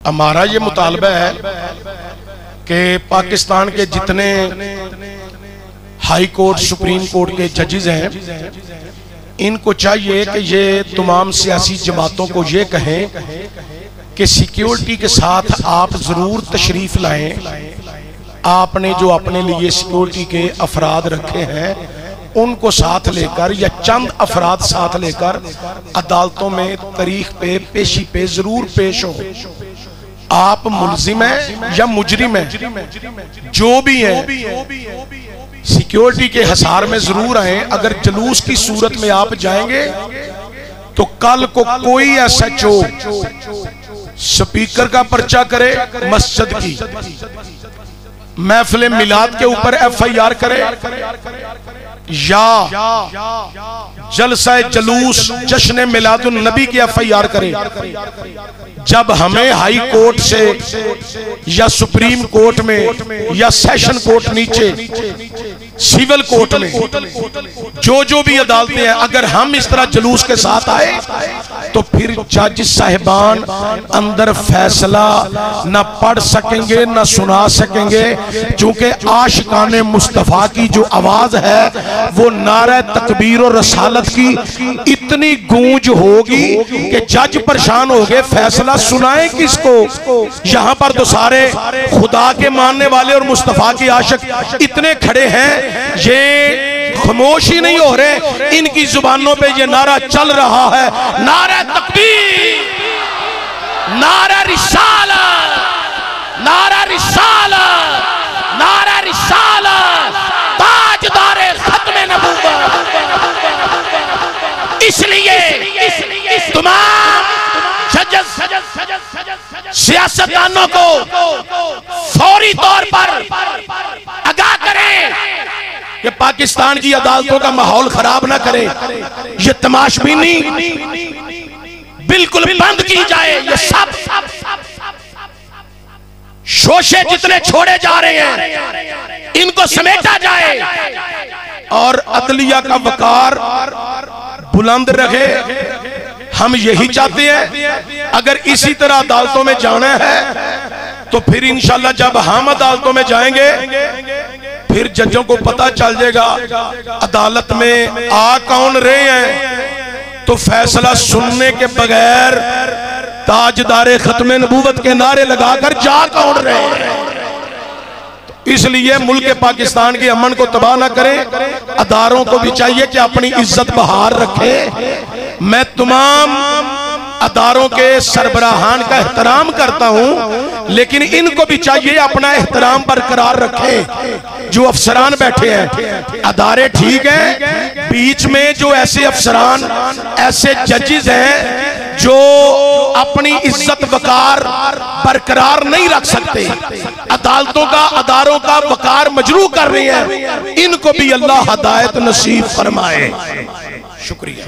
हमारा ये मुतालबा है कि पाकिस्तान के जितने हाई कोर्ट सुप्रीम कोर्ट के जजेस हैं, इनको चाहिए कि ये तमाम सियासी जमातों को ये कहें कि सिक्योरिटी के साथ आप जरूर तशरीफ लाएं। आपने जो अपने लिए सिक्योरिटी के अफराद रखे हैं उनको साथ लेकर या चंद अफराद साथ लेकर अदालतों में तारीख पे पेशी पे जरूर पेश हो। आप मुलजिम हैं या मुजरिम हैं, जो भी हैं, सिक्योरिटी के हिसार में जरूर आए। अगर जुलूस की सूरत में आप जाएंगे तो कल को कोई SHO स्पीकर का पर्चा करे, मस्जिद की महफिल मिलाद के ऊपर FIR करे या जलसा जुलूस जश्न मिलादुन नबी की FIR करे, जब हमें हाई कोर्ट से या सुप्रीम कोर्ट में या सेशन कोर्ट नीचे सिविल कोर्ट में जो भी अदालतें हैं, अगर हम इस तरह जुलूस के साथ आए तो फिर जज साहिबान अंदर फैसला न पढ़ सकेंगे न सुना सकेंगे, क्योंकि आशिकाने मुस्तफा की जो आवाज है वो नारा तकबीर और रसालत की इतनी गूंज होगी कि जज परेशान हो गए, फैसला सुनाए किसको। यहाँ पर तो सारे खुदा के मानने वाले और मुस्तफा के आशिक इतने खड़े हैं, ये खामोश ही नहीं हो रहे, इनकी जुबानों पे ये नारा चल रहा है, नारा तकबीर, नारा रिसालत, नारा रिसालत, नारा रिसालत, ताजदारे खत्मे नबूवत। इसलिए तमाम सियासतदानों को फौरी तौर पर आगाह करें कि पाकिस्तान की अदालतों का माहौल खराब ना करें। ये तमाशबीनी बिल्कुल बंद की जाए। ये सब शोशे जितने छोड़े जा रहे हैं इनको समेटा जाए और अदलिया का वकार बुलंद रहे। हम यही चाहते हैं। अगर इसी तरह अदालतों में जाना है तो फिर इंशाल्लाह जब हम अदालतों में जाएंगे फिर जजों को पता चल जाएगा अदालत में आ कौन रहे हैं, तो फैसला सुनने के बगैर ताजदारे खत्मे नबूवत के नारे लगाकर जा कौन रहे हैं। इसलिए मुल्क पाकिस्तान के अमन को तबाह ना करें। अदारों को भी चाहिए कि अपनी इज्जत बहार रखें। मैं तमाम अदारों के सरबराहान का एहतराम करता हूं, लेकिन इनको भी चाहिए अपना एहतराम बरकरार रखें। जो अफसरान बैठे हैं अदारे ठीक है, बीच में जो ऐसे अफसरान ऐसे जजेस हैं जो अपनी इज्जत वकार बरकरार नहीं रख सकते, अदालतों का अदारों का वकार मजरूह कर रहे हैं, इनको भी अल्लाह हदायत नसीब फरमाए। शुक्रिया।